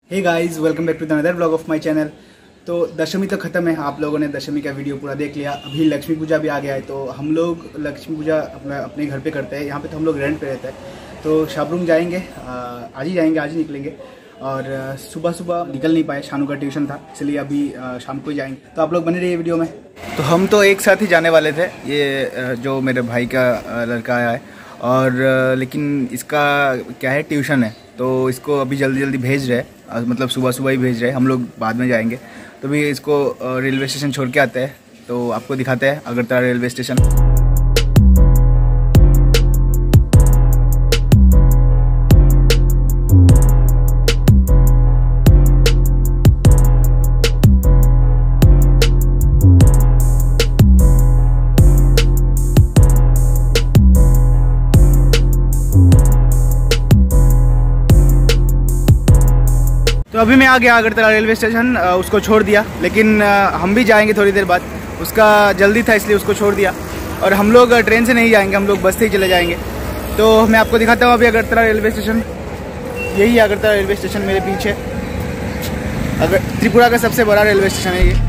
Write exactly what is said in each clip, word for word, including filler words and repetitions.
Hey guys, welcome back to the another vlog of my channel. तो दशमी तो ख़त्म है, आप लोगों ने दशमी का वीडियो पूरा देख लिया। अभी लक्ष्मी पूजा भी आ गया है, तो हम लोग लक्ष्मी पूजा अपना अपने घर पे करते हैं। यहाँ पे तो हम लोग रेंट पे रहते हैं, तो शाबरूम जाएंगे, आज ही जाएंगे, आज ही निकलेंगे। और सुबह सुबह निकल नहीं पाए, शानू का ट्यूशन था, इसलिए अभी शाम को ही जाएंगे। तो आप लोग बने रहिए वीडियो में। तो हम तो एक साथ ही जाने वाले थे, ये जो मेरे भाई का लड़का आया है, और लेकिन इसका क्या है, ट्यूशन है, तो इसको अभी जल्दी जल्दी भेज रहे हैं, मतलब सुबह सुबह ही भेज रहे हैं। हम लोग बाद में जाएंगे, तो भी इसको रेलवे स्टेशन छोड़ के आते हैं, तो आपको दिखाते हैं अगरतला रेलवे स्टेशन। तो अभी मैं आ गया अगरतला रेलवे स्टेशन, उसको छोड़ दिया, लेकिन हम भी जाएंगे थोड़ी देर बाद। उसका जल्दी था इसलिए उसको छोड़ दिया, और हम लोग ट्रेन से नहीं जाएंगे, हम लोग बस से ही चले जाएंगे। तो मैं आपको दिखाता हूँ अभी अगरतला रेलवे स्टेशन। यही है अगरतला रेलवे स्टेशन मेरे पीछे। अगर त्रिपुरा का सबसे बड़ा रेलवे स्टेशन है ये।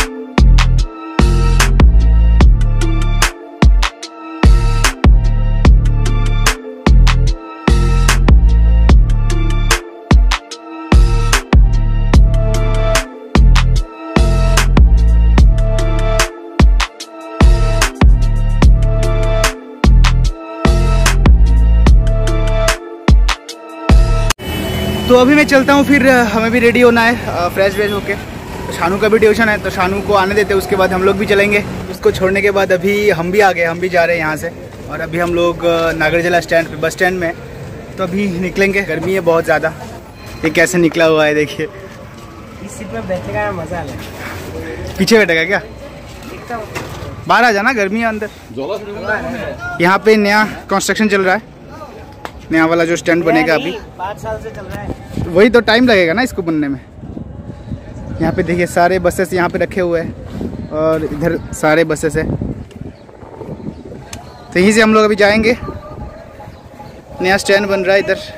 तो अभी मैं चलता हूँ, फिर हमें भी रेडी होना है फ्रेश व्रेश होके। तो शानू का भी ट्यूशन है, तो शानू को आने देते हैं, उसके बाद हम लोग भी चलेंगे। उसको छोड़ने के बाद अभी हम भी आ गए, हम भी जा रहे हैं यहाँ से। और अभी हम लोग नागरजला स्टैंड पे, बस स्टैंड में, तो अभी निकलेंगे। गर्मी है बहुत ज़्यादा, ये कैसे निकला हुआ है देखिए। इस सीट पर बैठने का मजा है। पीछे बैठेगा क्या? बाहर आ जाना, गर्मी है अंदर। यहाँ पे नया कंस्ट्रक्शन चल रहा है, नया वाला जो स्टैंड बनेगा अभी पाँच साल से चल रहा है। वही तो टाइम लगेगा ना इसको बनने में। यहाँ पे देखिए सारे बसेस यहाँ पे रखे हुए हैं, और इधर सारे बसेस है, तो यहीं से हम लोग अभी जाएंगे। नया स्टैंड बन रहा है इधर।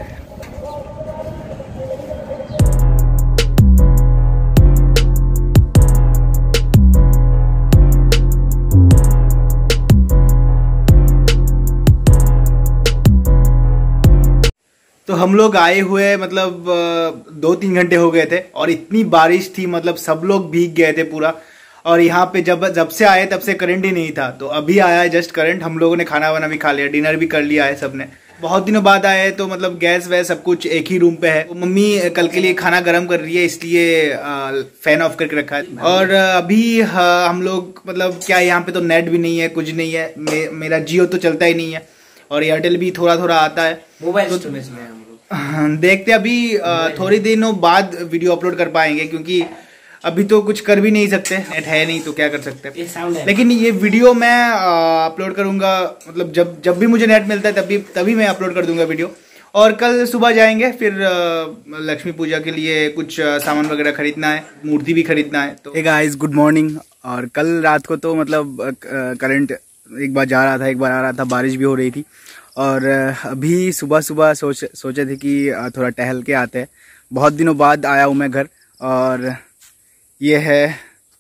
तो हम लोग आए हुए मतलब दो तीन घंटे हो गए थे, और इतनी बारिश थी, मतलब सब लोग भीग गए थे पूरा। और यहाँ पे जब जब से आए तब से करंट ही नहीं था, तो अभी आया है जस्ट करंट। हम लोगों ने खाना वाना भी खा लिया, डिनर भी कर लिया है सबने। बहुत दिनों बाद आए हैं, तो मतलब गैस वैस सब कुछ एक ही रूम पे है। तो मम्मी कल के लिए खाना गर्म कर रही है, इसलिए फैन ऑफ करके रखा है। और अभी हम लोग मतलब क्या, यहाँ पे तो नेट भी नहीं है, कुछ नहीं है। मे, मेरा जियो तो चलता ही नहीं है, और एयरटेल भी थोड़ा थोड़ा आता है। मोबाइल स्टोरेज में हम लोग देखते अभी थोड़ी दिनों बाद वीडियो अपलोड कर पाएंगे, क्योंकि अभी तो कुछ कर भी नहीं सकते, नेट है नहीं तो क्या कर सकते। लेकिन ये वीडियो मैं अपलोड करूंगा, मतलब जब जब भी मुझे नेट मिलता है तभी तभी मैं अपलोड कर दूंगा वीडियो। और कल सुबह जाएंगे, फिर लक्ष्मी पूजा के लिए कुछ सामान वगैरह खरीदना है, मूर्ति भी खरीदना है। तो हे गाइस, गुड मॉर्निंग। और कल रात को तो मतलब करंट एक बार जा रहा था, एक बार आ रहा था, बारिश भी हो रही थी। और अभी सुबह सुबह सोच सोचे थे कि थोड़ा टहल के आते हैं। बहुत दिनों बाद आया हूँ मैं घर, और ये है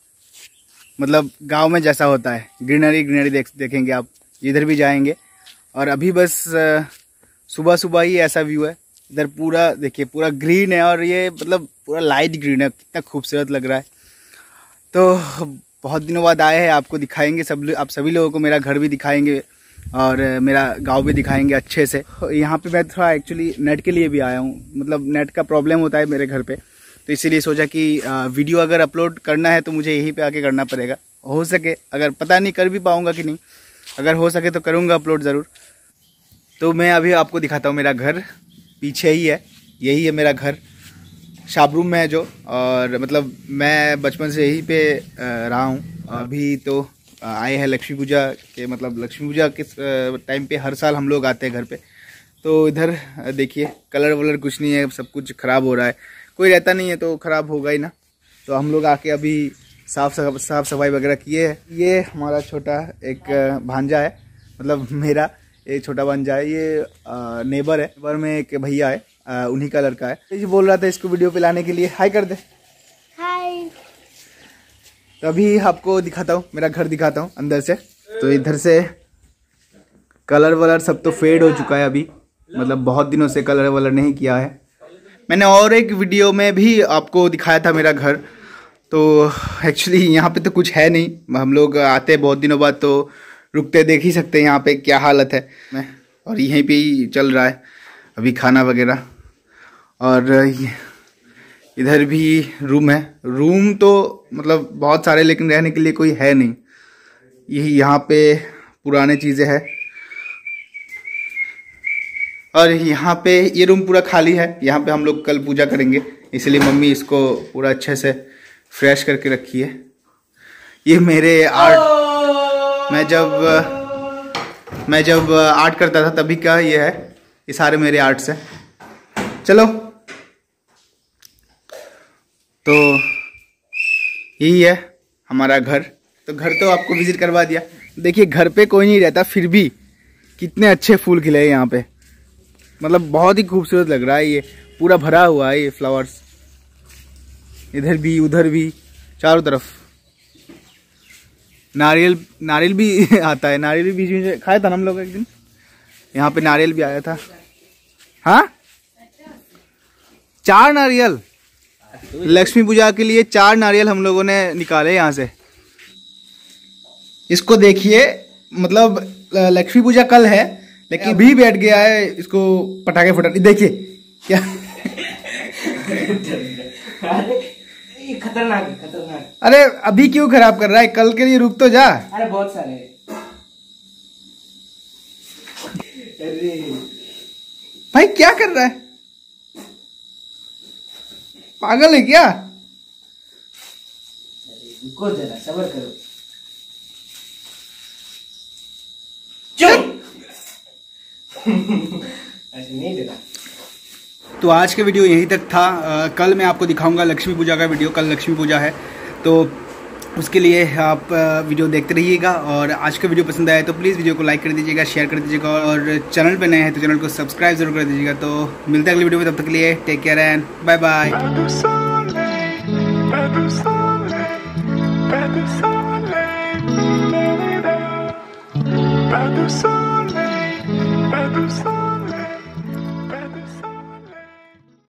मतलब गांव में जैसा होता है, ग्रीनरी ग्रीनरी देख देखेंगे आप, इधर भी जाएंगे। और अभी बस सुबह सुबह ही ऐसा व्यू है, इधर पूरा देखिए, पूरा ग्रीन है, और ये मतलब पूरा लाइट ग्रीन है, कितना खूबसूरत लग रहा है। तो बहुत दिनों बाद आए हैं, आपको दिखाएंगे, सब आप सभी लोगों को मेरा घर भी दिखाएंगे, और मेरा गांव भी दिखाएंगे अच्छे से। यहाँ पे मैं थोड़ा एक्चुअली नेट के लिए भी आया हूँ, मतलब नेट का प्रॉब्लम होता है मेरे घर पे, तो इसीलिए सोचा कि वीडियो अगर अपलोड करना है तो मुझे यहीं पे आके करना पड़ेगा। हो सके, अगर पता नहीं कर भी पाऊँगा कि नहीं, अगर हो सके तो करूँगा अपलोड ज़रूर। तो मैं अभी आपको दिखाता हूँ मेरा घर, पीछे ही है, यही है मेरा घर, शाबरूम में है जो। और मतलब मैं बचपन से यहीं पे रहा हूँ। अभी तो आए हैं लक्ष्मी पूजा के, मतलब लक्ष्मी पूजा के टाइम पे हर साल हम लोग आते हैं घर पे। तो इधर देखिए कलर वलर कुछ नहीं है, सब कुछ ख़राब हो रहा है, कोई रहता नहीं है तो ख़राब होगा ही ना। तो हम लोग आके अभी साफ साफ सफाई वगैरह किए हैं। ये हमारा छोटा एक भांजा है, मतलब मेरा एक छोटा भांजा है, ये नेबर है। नेबर में एक भैया है उन्हीं का लड़का है। ये बोल रहा था इसको वीडियो पे लाने के लिए। हाय कर दे। हाय। तो अभी आपको दिखाता हूँ, मेरा घर दिखाता हूँ अंदर से। तो इधर से कलर वलर सब तो फेड हो चुका है अभी, मतलब बहुत दिनों से कलर वलर नहीं किया है। मैंने और एक वीडियो में भी आपको दिखाया था मेरा घर। तो एक्चुअली यहाँ पे तो कुछ है नहीं, हम लोग आते हैं बहुत दिनों बाद तो रुकते देख ही सकते हैं यहाँ पे क्या हालत है। मैं और यहीं पे ही चल रहा है अभी खाना वगैरह। और इधर भी रूम है। रूम तो मतलब बहुत सारे, लेकिन रहने के लिए कोई है नहीं। यही यहाँ पे पुराने चीज़ें हैं। और यहाँ पे ये रूम पूरा खाली है। यहाँ पे हम लोग कल पूजा करेंगे, इसलिए मम्मी इसको पूरा अच्छे से फ्रेश करके रखी है। ये मेरे आर्ट, मैं जब मैं जब आर्ट करता था तभी का ये है। ये सारे मेरे आर्ट्स हैं। चलो, तो यही है हमारा घर। तो घर तो आपको विजिट करवा दिया। देखिए घर पे कोई नहीं रहता, फिर भी कितने अच्छे फूल खिले हैं यहाँ पे। मतलब बहुत ही खूबसूरत लग रहा है। ये पूरा भरा हुआ है ये फ्लावर्स, इधर भी उधर भी चारों तरफ। नारियल नारियल भी आता है। नारियल भी बीच में खाया था ना हम लोग एक दिन। यहाँ पे नारियल भी आया था। हाँ, चार नारियल लक्ष्मी पूजा के लिए, चार नारियल हम लोगों ने निकाले यहाँ से। इसको देखिए, मतलब लक्ष्मी पूजा कल है लेकिन अभी बैठ गया है इसको पटाखे फटा। देखिए क्या खतरनाक खतरनाक। अरे अभी क्यों खराब कर रहा है, कल के लिए रुक तो जा। अरे बहुत सारे। अरे भाई क्या कर रहा है, पागल है क्या? रुको जरा, सब्र करो। चुप। ऐसे नहीं देना। तो आज का वीडियो यहीं तक था। आ, कल मैं आपको दिखाऊंगा लक्ष्मी पूजा का वीडियो। कल लक्ष्मी पूजा है तो उसके लिए आप वीडियो देखते रहिएगा। और आज का वीडियो पसंद आया तो प्लीज़ वीडियो को लाइक कर दीजिएगा, शेयर कर दीजिएगा। और चैनल पे नए हैं तो चैनल को सब्सक्राइब जरूर कर दीजिएगा। तो मिलते हैं अगली वीडियो में, तब तक के लिए take care and bye bye.